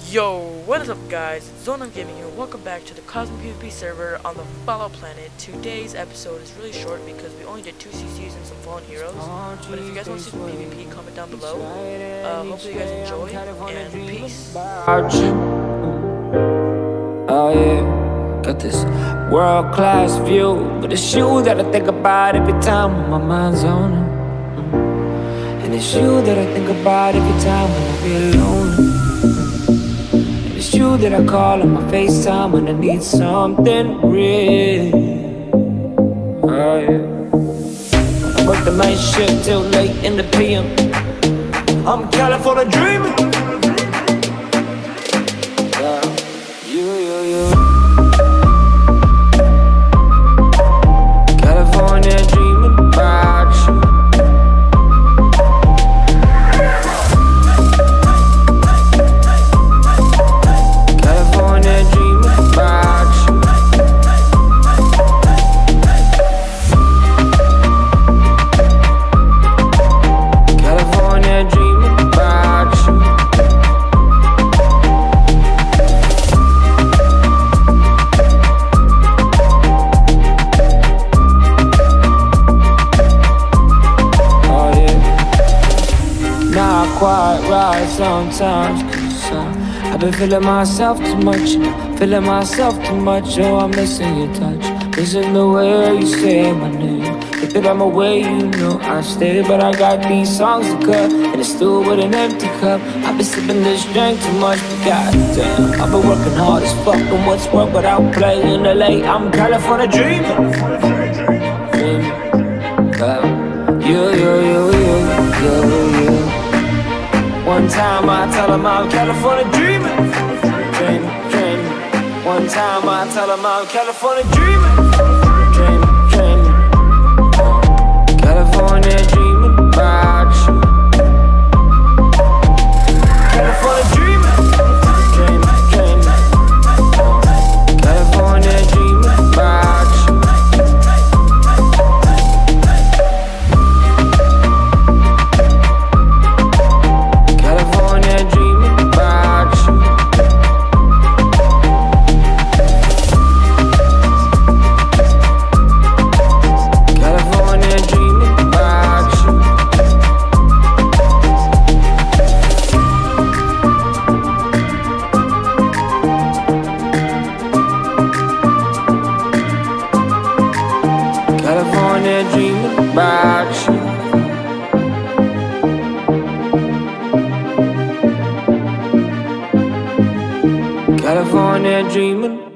Yo, what is up guys, it's Zonan Gaming here. Welcome back to the Cosmic PvP server on the Fallout planet. Today's episode is really short because we only did 2 CCs and some fallen heroes. But if you guys want to see some PvP, comment down below. Hopefully you guys enjoy, and peace. Oh yeah, got this world-class view, but it's you that I think about every time when my mind's on it. And it's you that I think about every time when I feel alone. It's you that I call on my FaceTime when I need something real. Oh yeah, I work the night shift till late in the PM. I'm California dreaming. You California dreaming about you. Quite right sometimes, 'cause I've been feeling myself too much, oh I'm missing your touch, missing the way you say my name. If that I'm away, you know I stay, but I got these songs to cut, and it's still with an empty cup. I've been sipping this drink too much, but goddamn, I've been working hard as fuck, and what's work without playing the late. I'm California dreaming. You. One time I tell him I'm California dreaming. One time I tell him I'm California dreaming. California dreaming about you. California dreaming. California dreaming about you. California dreaming about you. California dreaming